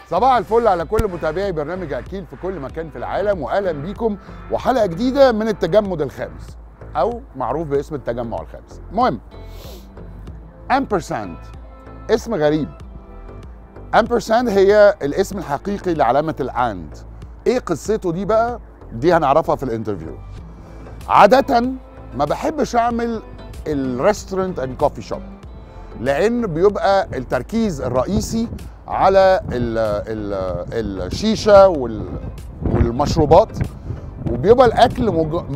صباح الفل على كل متابعي برنامج اكيل في كل مكان في العالم، واهلا بيكم وحلقه جديده من التجمد الخامس او معروف باسم التجمع الخامس. المهم امبرساند اسم غريب. امبرساند هي الاسم الحقيقي لعلامه الاند. ايه قصته دي بقى؟ دي هنعرفها في الانترفيو. عاده ما بحبش اعمل الريستورانت اند كوفي شوب لان بيبقى التركيز الرئيسي على الشيشه والمشروبات، وبيبقى الاكل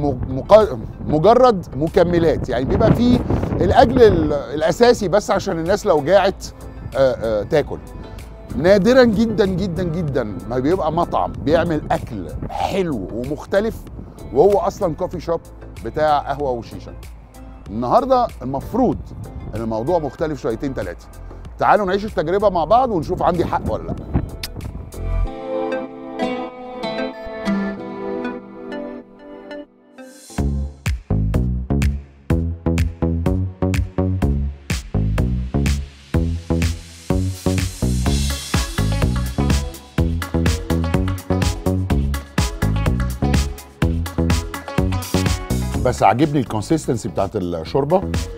مجرد مكملات، يعني بيبقى فيه الاكل الاساسي بس عشان الناس لو جاعت تاكل. نادرا جدا جدا جدا ما بيبقى مطعم بيعمل اكل حلو ومختلف وهو اصلا كوفي شوب بتاع قهوه وشيشه. النهارده المفروض ان الموضوع مختلف شويتين ثلاثه. تعالوا نعيش التجربه مع بعض ونشوف عندي حق ولا لا. بس عاجبني الكونسيستنسي بتاعت الشوربه.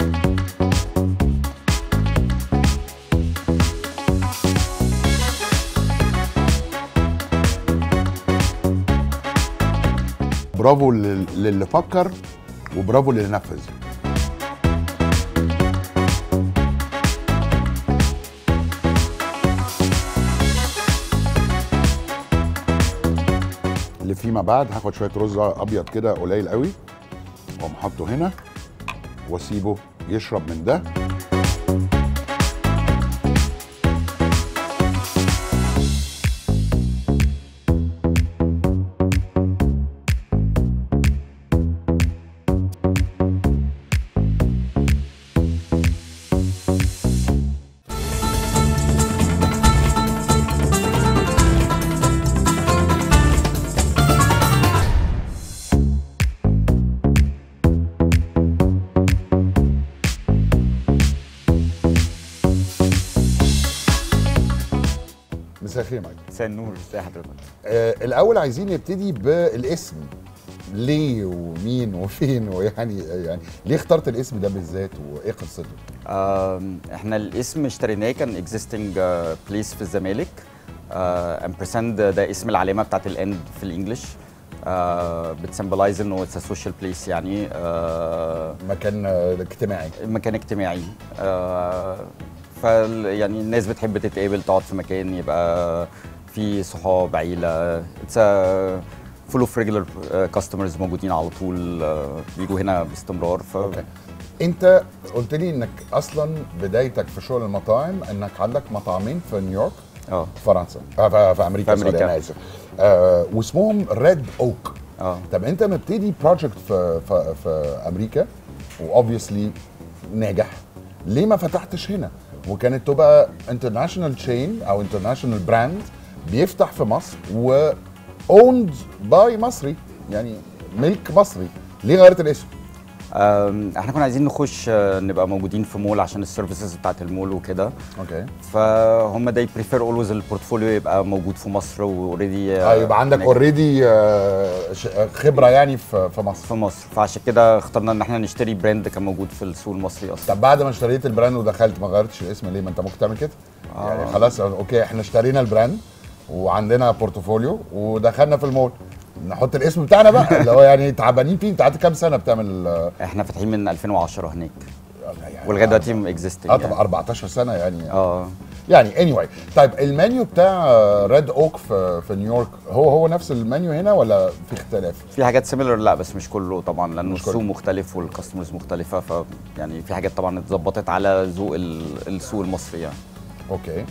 برافو للي فكر وبرافو للي نفذ. اللي فيما بعد هاخد شويه رز ابيض كده قليل قوي واقوم حاطه هنا واسيبه يشرب من ده. مساء الخير مايك. مساء النور، ازي حضرتك؟ الاول عايزين نبتدي بالاسم. ليه ومين وفين ويعني ليه اخترت الاسم ده بالذات وايه قصته؟ احنا الاسم اشتريناه كان اكزيستنج بليس في الزمالك. امبرساند ده اسم العلامه بتاعت الاند في الانجليش. بتسمبلايز انه اتس سوشيال بليس، يعني مكان اجتماعي. مكان اجتماعي. يعني الناس بتحب تتقابل، تقعد في مكان يبقى في صحاب، عيله. اتس فول اوف ريجولار كاستمرز موجودين على طول، بيجوا هنا باستمرار. أوكي. انت قلت لي انك اصلا بدايتك في شغل المطاعم انك عندك مطعمين في نيويورك في فرنسا في امريكا. انا اسف. واسمهم ريد اوك. طب انت مبتدي بروجكت في امريكا واوبفيسلي ناجح، ليه ما فتحتش هنا وكانت تبقى انترناشونال تشين او انترناشونال براند بيفتح في مصر و owned باي مصري، يعني ملك مصري؟ ليه غيرت الاسم؟ احنا كنا عايزين نخش نبقى موجودين في مول عشان السيرفيسز بتاعت المول وكده. اوكي. فهم they prefer always البورتفوليو يبقى موجود في مصر واوريدي. يبقى عندك اوريدي خبره يعني في مصر. في مصر، فعشان كده اخترنا ان احنا نشتري براند كان موجود في السوق المصري اصلا. طب بعد ما اشتريت البراند ودخلت ما غيرتش الاسم ليه؟ ما انت ممكن تعمل كده. يعني خلاص اوكي احنا اشترينا البراند وعندنا بورتفوليو ودخلنا في المول، نحط الاسم بتاعنا بقى اللي هو يعني تعبانين فيه. انت قعدت كام سنه بتعمل؟ احنا فاتحين من 2010 هناك يعني ولغايه دلوقتي اكزيستنج. طب 14 سنه يعني. يعني anyway. طيب المنيو بتاع ريد اوك في نيويورك هو نفس المنيو هنا ولا في اختلاف؟ في حاجات سيميلر، لا بس مش كله طبعا لانه السوق مختلف والكاستمرز مختلفه، ف يعني في حاجات طبعا اتظبطت على ذوق السوق المصري يعني. اوكي.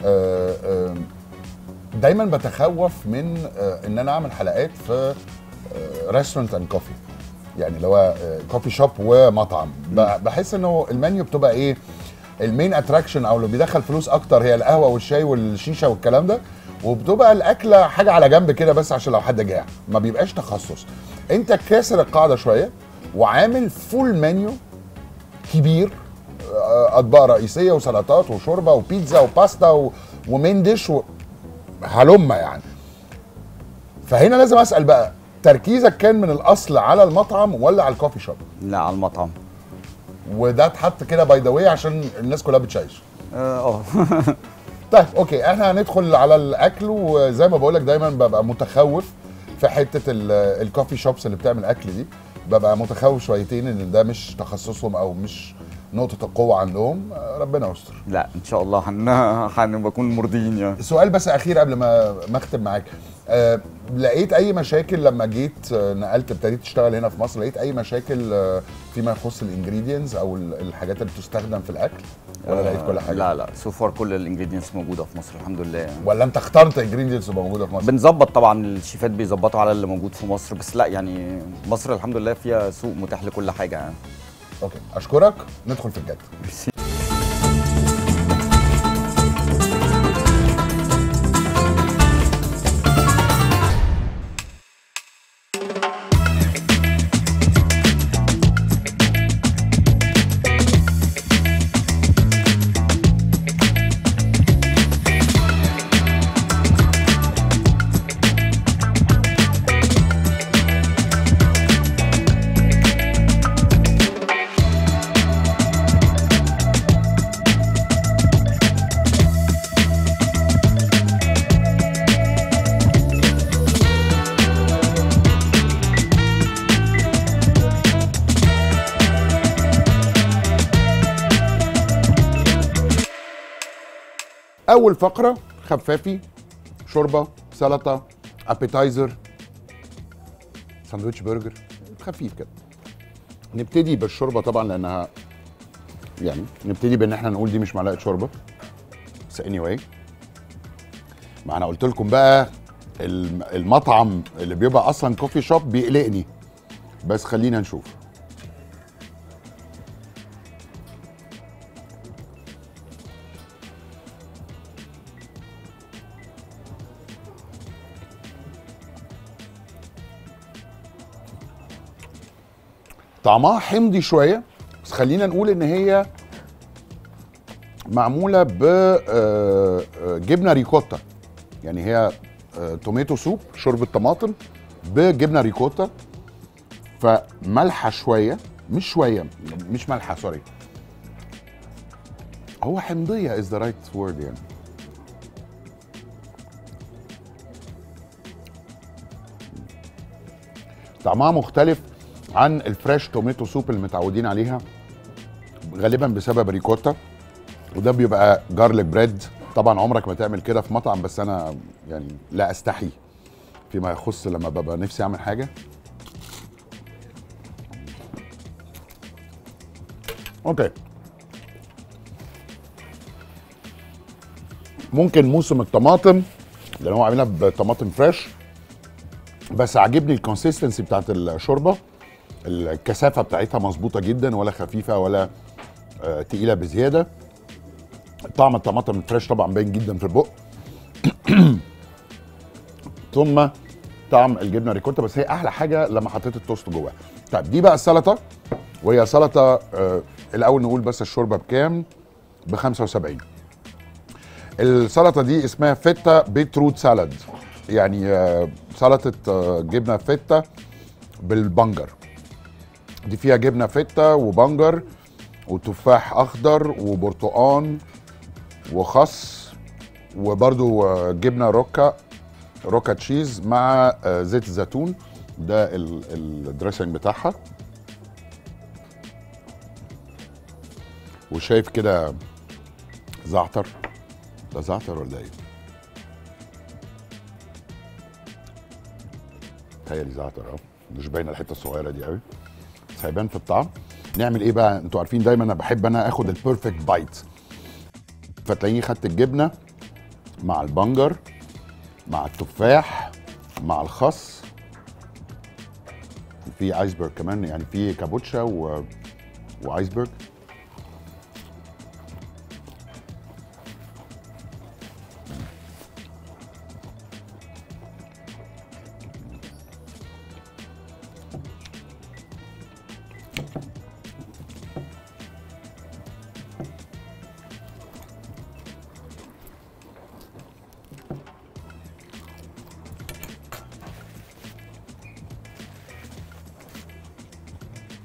دايما بتخوف من ان انا اعمل حلقات في ريستورانت اند كوفي، يعني اللي هو كوفي شوب ومطعم. بحس انه المنيو بتبقى ايه المين اتراكشن او اللي بيدخل فلوس اكتر هي القهوه والشاي والشيشه والكلام ده، وبتبقى الاكله حاجه على جنب كده بس عشان لو حد جاع، ما بيبقاش تخصص. انت كاسر القاعده شويه وعامل فول منيو كبير، اطباق رئيسيه وسلطات وشوربه وبيتزا وباستا ومين ديش هلمة يعني. فهنا لازم اسال بقى، تركيزك كان من الاصل على المطعم ولا على الكوفي شوب؟ لا، على المطعم. وده اتحط كده باي ذا واي عشان الناس كلها بتشيش. اه. طيب اوكي، احنا هندخل على الاكل، وزي ما بقول لك دايما ببقى متخوف في حته الكوفي شوبس اللي بتعمل اكل دي، ببقى متخوف شويتين ان ده مش تخصصهم او مش نقطه القوه عندهم. ربنا يستر. لا ان شاء الله هنكون مرضيين يعني. سؤال بس اخير قبل ما اختم معاك. لقيت اي مشاكل لما جيت نقلت ابتديت تشتغل هنا في مصر؟ لقيت اي مشاكل فيما يخص الانجريدينتس او الحاجات اللي بتستخدم في الاكل، ولا لقيت كل حاجه؟ لا سو فار كل الانجريدينتس موجوده في مصر الحمد لله يعني. ولا انت اخترت انجريدينتس موجوده في مصر؟ بنظبط طبعا، الشيفات بيظبطوا على اللي موجود في مصر، بس لا يعني مصر الحمد لله فيها سوق متاح لكل حاجه يعني. اوكي، اشكرك. ندخل في الجد. اول فقره خفافي، شوربه، سلطه، ابيتايزر، ساندوتش برجر، خفيف كده. نبتدي بالشوربه طبعا لانها يعني نبتدي بان احنا نقول دي مش معلقه شوربه، بس اني واي. ما انا قلت لكم بقى المطعم اللي بيبقى اصلا كوفي شوب بيقلقني، بس خلينا نشوف. طعمها حمضي شويه، بس خلينا نقول ان هي معموله بجبنه ريكوتا. يعني هي توميتو سوب، شوربه طماطم بجبنه ريكوتا، فملحه شويه، مش مالحه، سوري، هو حمضيه از ذا رايت وورد يعني. طعمها مختلف عن الفريش توميتو سوب اللي متعودين عليها، غالبا بسبب ريكوتا، وده بيبقى جارليك بريد. طبعا عمرك ما تعمل كده في مطعم، بس انا يعني لا استحي فيما يخص لما ببقى نفسي اعمل حاجه. اوكي، ممكن موسم الطماطم لان هو عاملها بطماطم فريش، بس عاجبني الكونسيستنسي بتاعت الشوربه، الكثافه بتاعتها مظبوطه جدا، ولا خفيفه ولا تقيله بزياده. طعم الطماطم الفريش طبعا باين جدا في البق. ثم طعم الجبنه ريكوتا، بس هي احلى حاجه لما حطيت التوست جواها. طيب دي بقى السلطه، وهي سلطه الاول نقول بس الشوربه بكام؟ ب 75. السلطه دي اسمها فيتا بيتروت سالاد، يعني سلطه جبنه فيتا بالبنجر. دي فيها جبنه فيتا وبنجر وتفاح اخضر وبرتقان وخس، وبرده جبنه روكا تشيز مع زيت الزيتون. ده الدريسنج بتاعها. وشايف كده زعتر، ده زعتر ولا ايه؟ تهيألي زعتر مش باينه الحته الصغيره دي قوي، بس هيبان في الطعم. نعمل ايه بقى؟ انتوا عارفين دايما انا بحب اخد البيرفكت بايت، فتلاقيني خدت الجبنه مع البنجر مع التفاح مع الخس، في ايسبرج كمان، يعني في كابوتشا وايسبرج.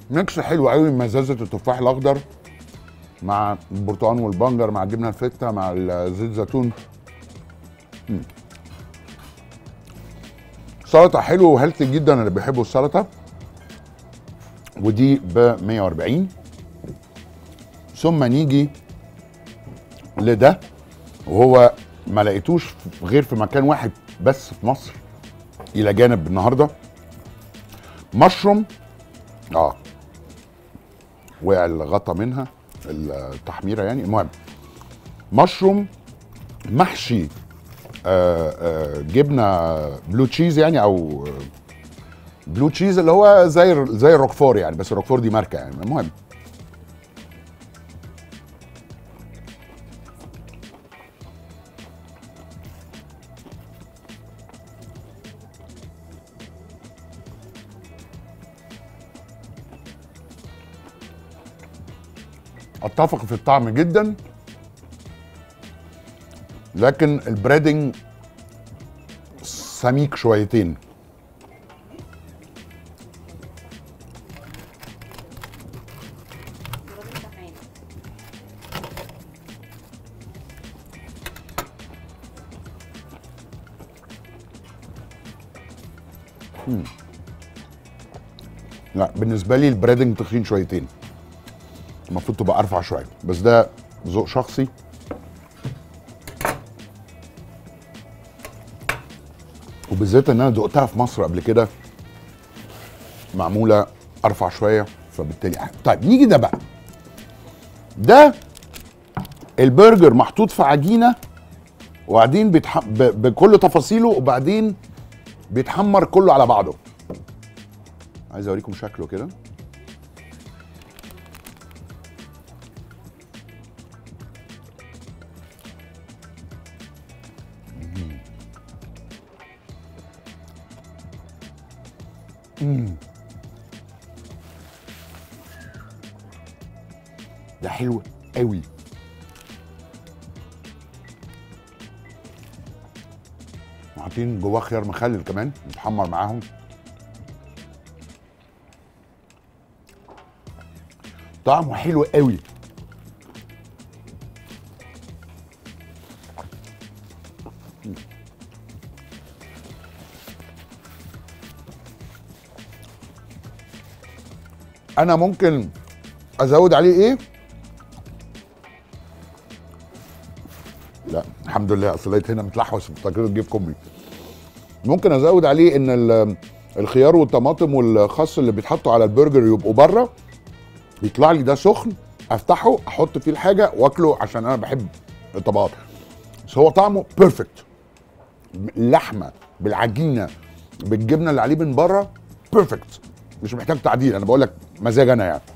ميكس حلو قوي، مزازه التفاح الاخضر مع البرتقال والبنجر مع الجبنه الفته مع زيت زيتون. سلطه حلوه وهيلثي جدا، اللي بيحبوا السلطه. ودي ب 140. ثم نيجي لده، وهو ما لقيتوش غير في مكان واحد بس في مصر الى جانب النهارده. مشروم وقع الغطا منها التحميره يعني. المهم مشروم محشي جبنه بلو تشيز يعني، او بلو تشيز اللي هو زي الروكفور يعني، بس الروكفور دي ماركه يعني. المهم اتفق في الطعم جدا، لكن البريدنج سميك شويتين. لا بالنسبه لي البريدنج تخين شويتين، المفروض تبقى ارفع شويه، بس ده ذوق شخصي. وبالذات ان انا دقتها في مصر قبل كده معموله ارفع شويه، فبالتالي طيب نيجي ده بقى. ده البرجر محطوط في عجينه وبعدين بكل تفاصيله، وبعدين بيتحمر كله على بعضه. عايز اوريكم شكله كده. ده حلو قوي. حاطين جواه خيار مخلل كمان متحمر معاهم. طعمه حلو قوي. انا ممكن ازود عليه ايه؟ لا الحمد لله، اصل لقيت هنا متلحوس في التقرير تجيب كمي. ممكن ازود عليه ان الخيار والطماطم والخس اللي بيتحطوا على البرجر يبقوا بره، يطلع لي ده سخن، افتحه احط فيه الحاجه واكله عشان انا بحب الطبقات. بس هو طعمه بيرفكت. اللحمه بالعجينه بالجبنه اللي عليه من بره بيرفكت، مش محتاج تعديل. انا بقول لك مزاج انا يعني.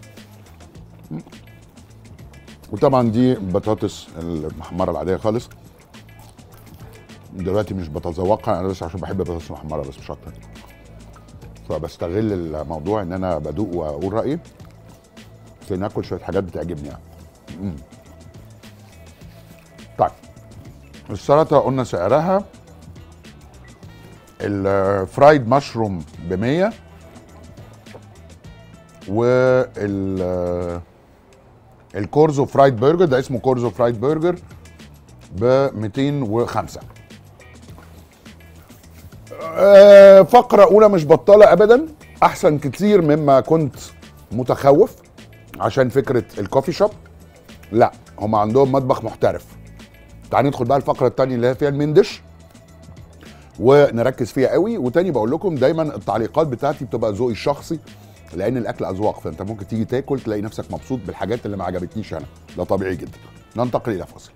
وطبعا دي بطاطس المحمره العاديه خالص. دلوقتي مش بتذوقها انا بس عشان بحب البطاطس المحمره بس مش اكتر، فبستغل الموضوع ان انا بدوق واقول رايي في ناكل شويه حاجات بتعجبني يعني. طيب السلطه قلنا سعرها الفرايد مشروم ب 100 الكورزو فرايد برجر، ده اسمه كورزو فرايد برجر، ب 205. فقرة أولى مش بطالة أبدا، أحسن كتير مما كنت متخوف عشان فكرة الكوفي شوب. لا هم عندهم مطبخ محترف. تعالوا ندخل بقى الفقرة التانية اللي هي فيها المندش ونركز فيها قوي. وتاني بقول لكم دايما التعليقات بتاعتي بتبقى ذوقي الشخصي، لان الاكل اذواق، فانت ممكن تيجي تاكل تلاقي نفسك مبسوط بالحاجات اللي ما عجبتنيش انا، ده طبيعي جدا. ننتقل الى فاصل.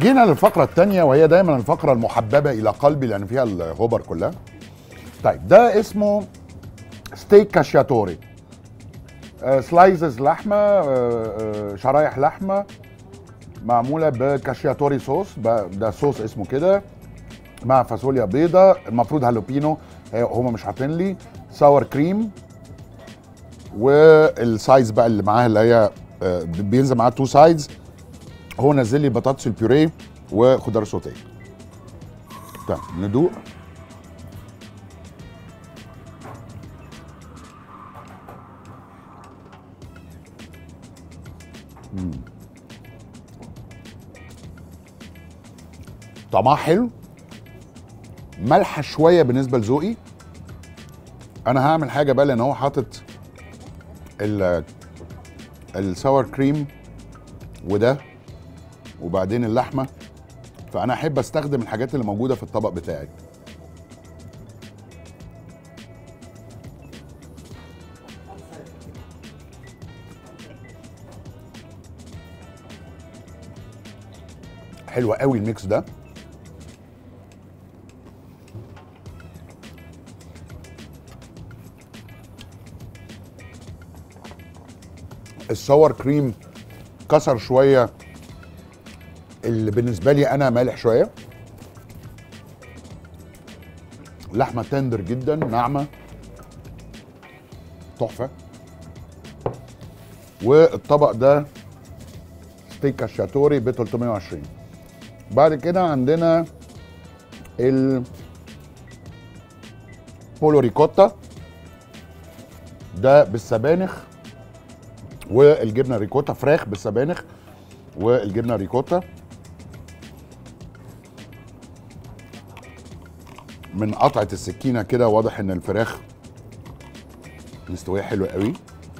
جينا للفقره الثانيه وهي دايما الفقره المحببه الى قلبي لان فيها الهوبر كلها. طيب ده اسمه ستيك كاشياتوري. سلايزز لحمه، شرايح لحمه معموله بكاشياتوري صوص، ده صوص اسمه كده، مع فاصوليا بيضه، المفروض هالوبينو، هم مش حاطين لي ساور كريم، والسايز بقى اللي معاها اللي هي بينزل معاها 2 سايدز. هو نزل لي بطاطس البيوريه وخضار سوتيه. طيب ندوق. طعمها حلو، ملحه شويه بالنسبه لذوقي. انا هعمل حاجه بقى لان هو حاطط الساور كريم وده وبعدين اللحمه، فانا احب استخدم الحاجات اللي موجوده في الطبق بتاعي. حلوه قوي الميكس ده. الساور كريم كسر شويه اللي بالنسبه لي انا مالح شويه. لحمه تندر جدا ناعمه تحفه. والطبق ده ستيك كاشياتوري ب 320. بعد كده عندنا البولو ريكوتا، ده بالسبانخ والجبنه ريكوتا، فراخ بالسبانخ والجبنه ريكوتا. من قطعه السكينه كده واضح ان الفراخ مستويه حلو قوي.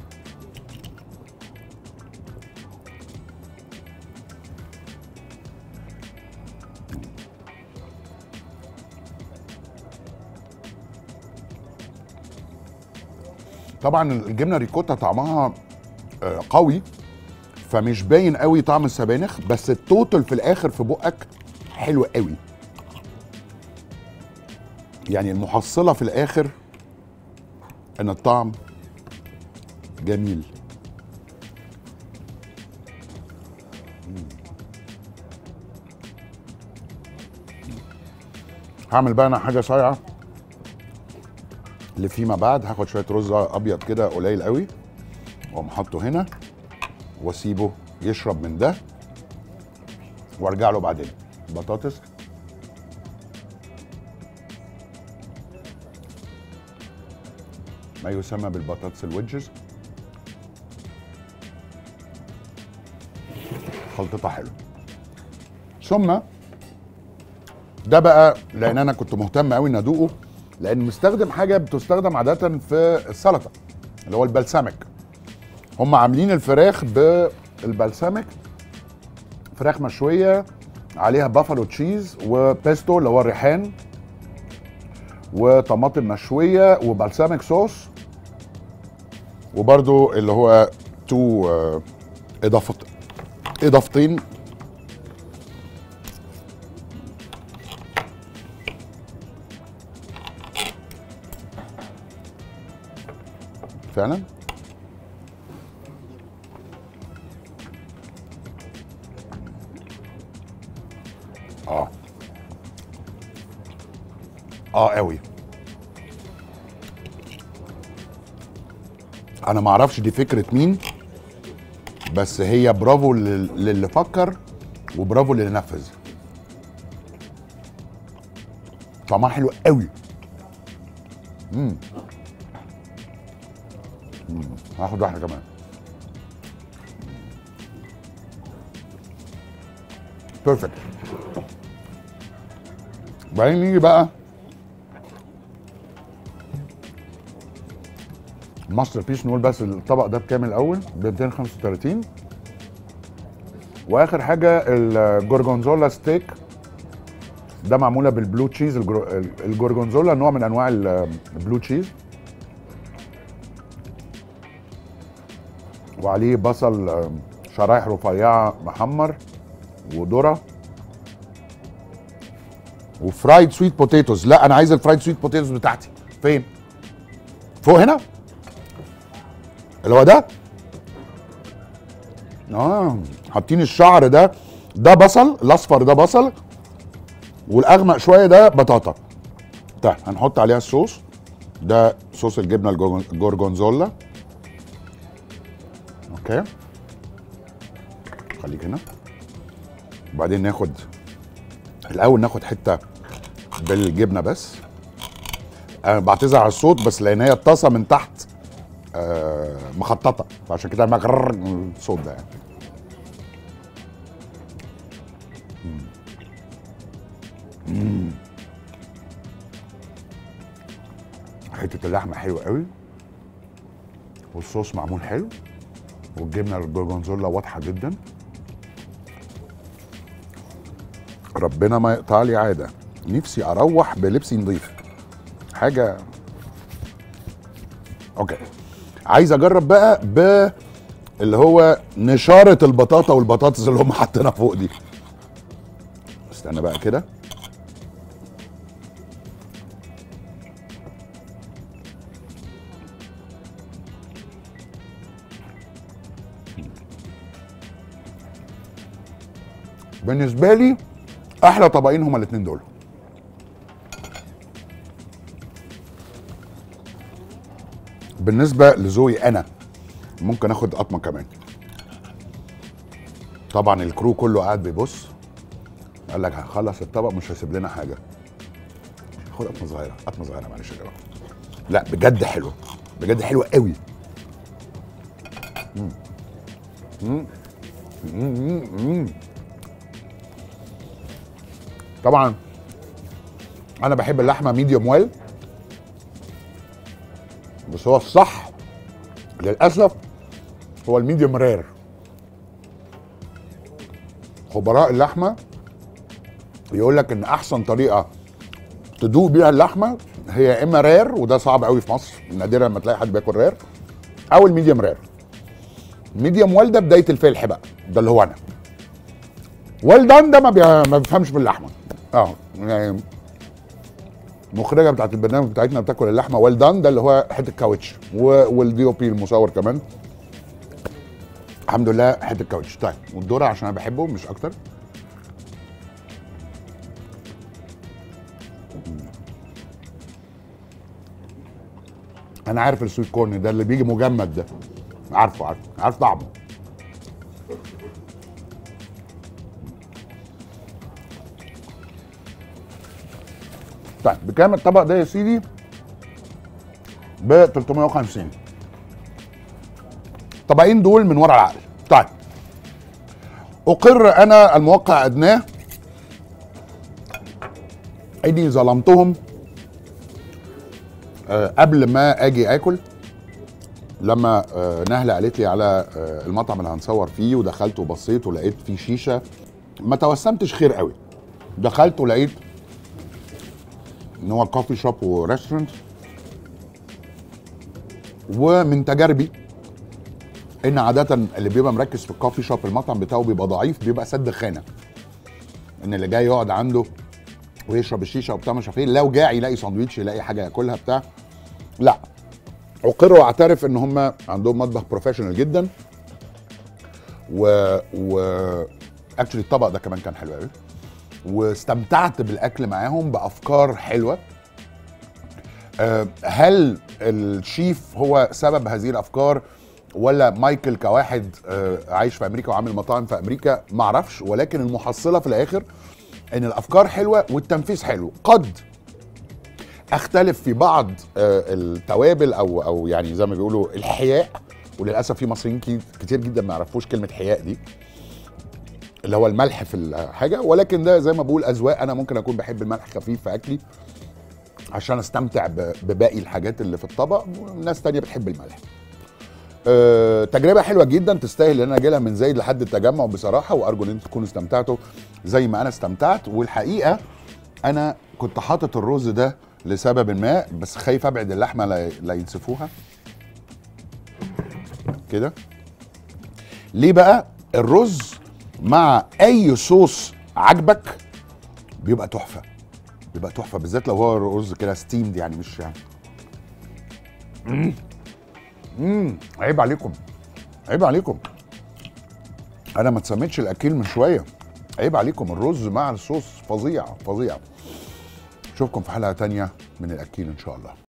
طبعا الجبنه ريكوتا طعمها قوي فمش باين قوي طعم السبانخ، بس التوتال في الاخر في بقك حلو قوي. يعني المحصله في الاخر ان الطعم جميل. هعمل بقى انا حاجه صايعه اللي فيما بعد. هاخد شويه رز ابيض كده قليل قوي واقوم حاطه هنا واسيبه يشرب من ده وارجع له بعدين. بطاطس ما يسمى بالبطاطس الويدجز، خلطتها حلوه. ثم ده بقى لان انا كنت مهتم قوي ان ادوقه، لان مستخدم حاجه بتستخدم عاده في السلطه اللي هو البلسمك. هم عاملين الفراخ بالبلسمك، فراخ مشويه عليها بافالو تشيز وبيستو اللي هو الريحان وطماطم مشويه وبلسمك صوص، وبرده اللي هو اضافتين فعلا. قوي. انا ما اعرفش دي فكره مين، بس هي برافو للي فكر وبرافو للي نفذ. طعمها حلو قوي. هاخد واحده كمان. بيرفكت. بعدين نيجي بقى ماستر بيس. نقول بس الطبق ده بكام الاول؟ ب 235. واخر حاجه الجورجونزولا ستيك، ده معموله بالبلو تشيز. الجورجونزولا نوع من انواع البلو تشيز، وعليه بصل شرايح رفيعه محمر وذره وفرايد سويت بوتيتوز. لا انا عايز الفرايد سويت بوتيتوز بتاعتي. فين؟ فوق هنا اللي هو ده. حاطين الشعر ده بصل، الاصفر ده بصل، والاغمق شويه ده بطاطا. طيب هنحط عليها الصوص ده، صوص الجبنه الجورجونزولا. اوكي خليك هنا. وبعدين ناخد الاول ناخد حته بالجبنه بس. انا بعتذر على الصوت بس لان هي الطاسه من تحت مخططه، فعشان كده الصوت ده يعني. حته اللحمه حلوه قوي، والصوص معمول حلو، والجبنه الجورجونزولا واضحه جدا. ربنا ما يقطع لي عاده، نفسي اروح بلبسي نظيف حاجه. اوكي عايز اجرب بقى اللي هو نشاره البطاطا والبطاطس اللي هم حاطينها فوق دي. استنى بقى كده. بالنسبه لي احلى طبقين هما الاثنين دول. بالنسبه لذوقي انا ممكن اخد قطمه كمان. طبعا الكرو كله قاعد بيبص، قال لك هخلص الطبق مش هيسيب لنا حاجه. خد قطمه صغيره، قطمه صغيره معلش يا جماعه. لا بجد حلو، بجد حلو قوي. طبعا انا بحب اللحمه ميديوم ويل، بس هو الصح للاسف هو الميديوم رير. خبراء اللحمه يقول لك ان احسن طريقه تدوق بيها اللحمه هي اما رير، وده صعب قوي في مصر، نادرا لما تلاقي حد بياكل رير، او الميديوم رير. الميديوم ويل ده بدايه الفلح بقى، ده اللي هو انا. ويل دان ده ما بيفهمش في اللحمه. يعني المخرجه بتاعت البرنامج بتاعتنا بتاكل اللحمه ويل دان، ده اللي هو حته كاوتش، والدي او بي المصور كمان الحمد لله حته كاوتش. طيب والذره عشان انا بحبه مش اكتر. انا عارف السويت كورن ده اللي بيجي مجمد ده، عارف طعمه. طيب بكام الطبق ده يا سيدي؟ ب 350. طبقين دول من ورا العقل. طيب اقر انا الموقع ادناه اني ظلمتهم قبل ما اجي اكل. لما نهله قالت لي على المطعم اللي هنصور فيه، ودخلت وبصيت ولقيت فيه شيشه، ما توسمتش خير قوي. دخلت ولقيت ان هو كوفي شوب وريستورانت. ومن تجاربي ان عاده اللي بيبقى مركز في الكوفي شوب المطعم بتاعه بيبقى ضعيف، بيبقى سد خانه. ان اللي جاي يقعد عنده ويشرب الشيشه وبتاع مش عارف ايه، لو جاع يلاقي ساندوتش، يلاقي حاجه ياكلها بتاع. لا، اقر واعترف ان هم عندهم مطبخ بروفيشنال جدا. اكشلي الطبق ده كمان كان حلو قوي، واستمتعت بالاكل معاهم بافكار حلوه. هل الشيف هو سبب هذه الافكار ولا مايكل كواحد عايش في امريكا وعامل مطاعم في امريكا؟ ما اعرفش، ولكن المحصله في الاخر ان الافكار حلوه والتنفيذ حلو. قد اختلف في بعض التوابل او يعني زي ما بيقولوا الحياء، وللاسف في مصريين كتير جدا ما يعرفوش كلمه حياء دي، اللي هو الملح في الحاجه. ولكن ده زي ما بقول اذواق. انا ممكن اكون بحب الملح خفيف في اكلي عشان استمتع بباقي الحاجات اللي في الطبق، وناس تانية بتحب الملح. تجربه حلوه جدا تستاهل ان انا اجي لها من زايد لحد التجمع بصراحه، وارجو ان انتم تكونوا استمتعتوا زي ما انا استمتعت. والحقيقه انا كنت حاطط الرز ده لسبب ما، بس خايف ابعد اللحمه لا ينسفوها كده. ليه بقى؟ الرز مع اي صوص عجبك بيبقى تحفه. بيبقى تحفه، بالذات لو هو رز كده ستيمد يعني مش يعني. عيب عليكم، عيب عليكم، انا ما اتسميتش الاكيل من شويه، عيب عليكم. الرز مع الصوص فظيع فظيع. اشوفكم في حلقه تانية من الاكيل ان شاء الله.